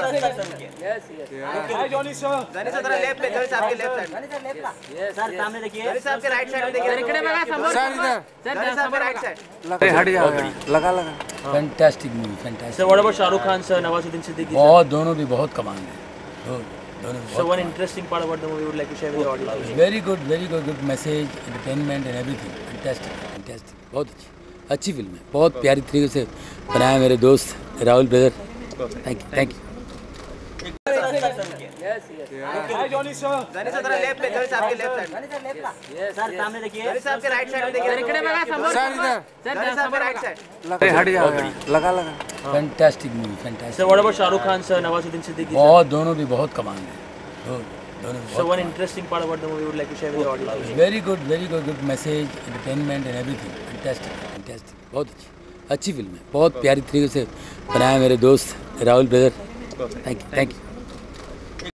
Fantastic movie, fantastic. Sir, what about Shahrukh Khan sir, Nawazuddin Siddiqui? बहुत, दोनों भी बहुत कमाल है। So one interesting part about the movie you would like to share with the audience? very good message, entertainment and everything. Fantastic. बहुत अच्छी film है, बहुत प्यारी तरीके से बनाया मेरे दोस्त Rahul brother. Thank you. Fantastic movie, fantastic. Sir, what about Shahrukh Khan sir, Nawazuddin Siddiqui? बहुत, दोनों भी बहुत कमाल है। So one interesting part about the movie you would like to share with the audience? very good message, entertainment and everything. Fantastic. बहुत अच्छी film है, बहुत प्यारी तरीके से बनाया मेरे दोस्त राहुल ब्रदर। Thank you.